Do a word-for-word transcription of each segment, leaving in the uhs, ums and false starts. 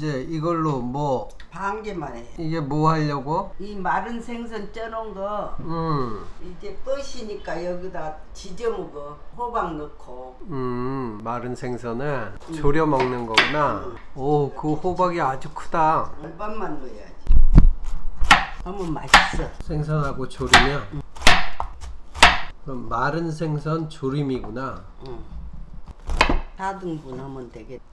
이제 이걸로 뭐 반 개만 해. 이게 뭐 하려고? 이 마른 생선 쪄놓은 거 음. 이제 뻗으니까 여기다 지져 먹어. 호박 넣고. 음, 마른 생선을 음. 졸여 먹는 거구나. 음. 오, 그 호박이 아주 크다. 절반만 넣어야지. 그러면 맛있어. 생선하고 조리면. 음. 그럼 마른 생선 조림이구나. 응. 사 등분 하면 되겠다.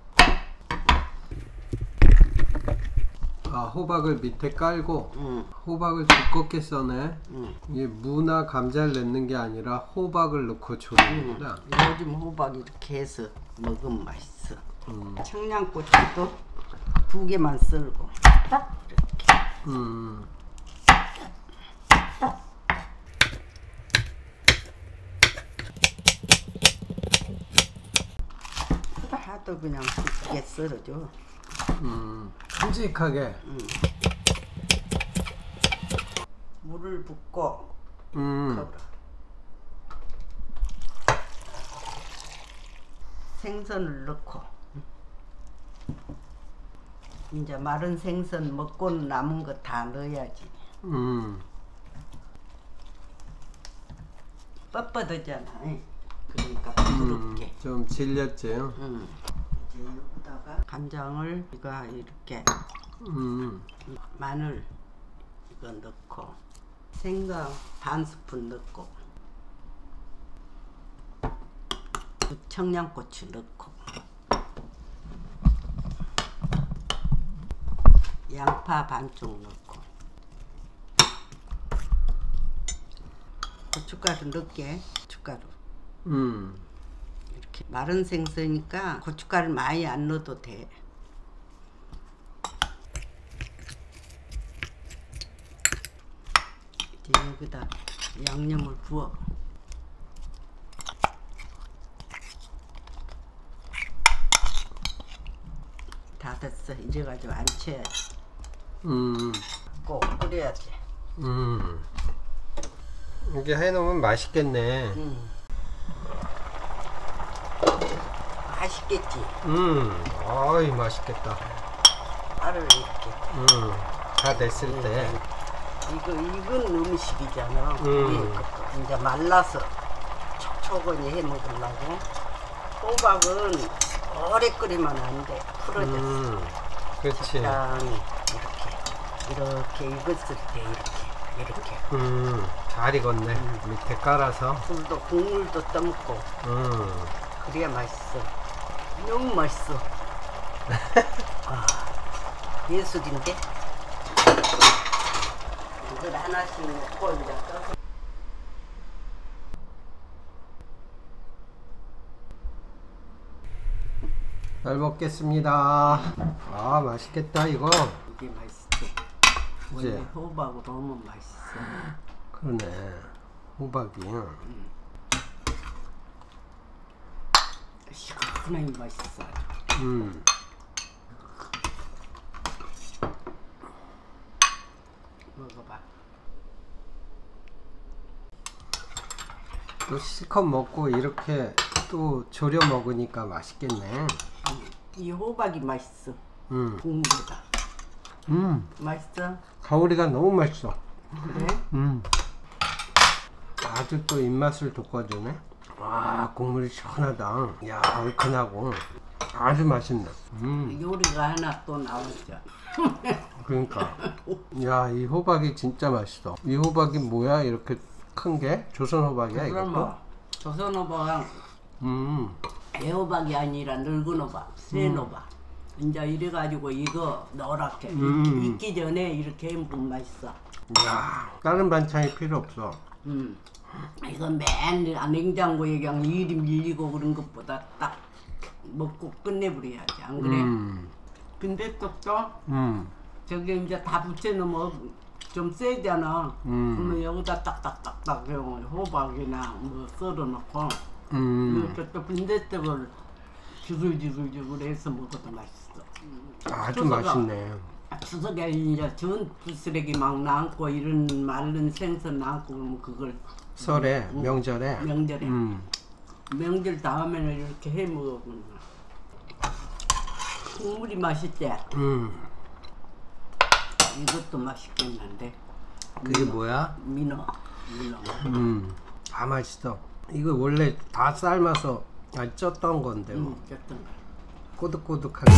아, 호박을 밑에 깔고 응. 호박을 두껍게 써네. 응. 이게 무나 감자를 넣는 게 아니라 호박을 넣고 조리는구나. 응. 요즘 호박 이렇게 해서 먹으면 맛있어. 음. 청양고추도 두 개만 썰고 딱 이렇게. 음. 하도 그냥 굵게 썰어줘. 음. 큼직하게. 음. 물을 붓고 음. 생선을 넣고 이제 마른 생선 먹고 남은 거 다 넣어야지. 음. 뻣뻣하잖아. 그러니까 부드럽게. 음, 좀 질렸지. 음. 이제 여기다가 간장을 이거 이렇게 음. 마늘 이거 넣고 생강 반 스푼 넣고 청양고추 넣고 양파 반쪽 넣고 고춧가루 넣게. 고춧가루. 음. 이렇게 마른 생선이니까 고춧가루 많이 안 넣어도 돼. 이제 여기다 양념을 부어. 다 됐어. 이래가지고 안 쳐야지. 음. 꼭 끓여야지. 음. 이게 해놓으면 맛있겠네. 음. 맛있겠지. 음. 아이 맛있겠다. 알을 이렇게. 음. 다 됐을 음. 때. 이거 익은 음식이잖아. 음. 이제 말라서 촉촉하니 해 먹으려고. 호박은 오래 끓이면 안 돼. 풀어졌어. 음. 그렇지. 적당히 이렇게 이렇게 익었을 때 이렇게 이렇게. 음. 잘 익었네. 음. 밑에 깔아서. 굴도 국물도 떠먹고. 음. 그래야 맛있어. 너무 맛있어. 아, 예술인데. 이걸 하나씩 넣고 이제 떠서. 잘 먹겠습니다. 아 맛있겠다 이거. 이게 맛있어. 이제 원래 호박으로 하면 맛있어. 그러네. 호박이. 음. 시원하니 맛있어. 음. 먹어봐. 또 실컷 먹고 이렇게 또 졸여 먹으니까 맛있겠네. 음. 이 호박이 맛있어. 음. 국물보다. 음. 맛있어? 가오리가 너무 맛있어. 그래? 음. 아주 또 입맛을 돋궈주네. 와 국물이 시원하다. 야 얼큰하고 아주 맛있네. 음. 요리가 하나 또 나오죠. 그러니까 야 이 호박이 진짜 맛있어. 이 호박이 뭐야 이렇게 큰 게? 조선 호박이야 이거? 뭐 조선 호박, 음. 애호박이 아니라 늙은 호박, 센 호박. 음. 이제 이래가지고 이거 노랗게 음. 익기 전에 이렇게 해먹으면 맛있어. 야 다른 반찬이 필요 없어. 음. 이건 맨 냉장고에 그냥 일이 밀리고 그런 것보다 딱 먹고 끝내버려야지. 안 그래? 음. 근데 또 또 음. 저기 이제 다 붙여놓으면 좀 세잖아. 음. 그러면 여기다 딱딱딱딱 호박이나 뭐 썰어놓고 음. 이렇게 또 빈대떡을 지글지글지글 해서 먹어도 맛있어. 아주 추석아, 맛있네. 추석에 이제 전부 쓰레기 막 남고 이런 마른 생선 남고 그러면 그걸 설에 음, 명절에. 명절에 음. 명절 다음에는 이렇게 해 먹으면 국물이 맛있지? 음. 이것도 맛있겠는데. 그게 뭐야? 민어. 민어. 음. 다 맛있어. 이거 원래 다 삶아서 아, 쪘던 건데 뭐. 음, 쪘던 거. 꼬득꼬득하게.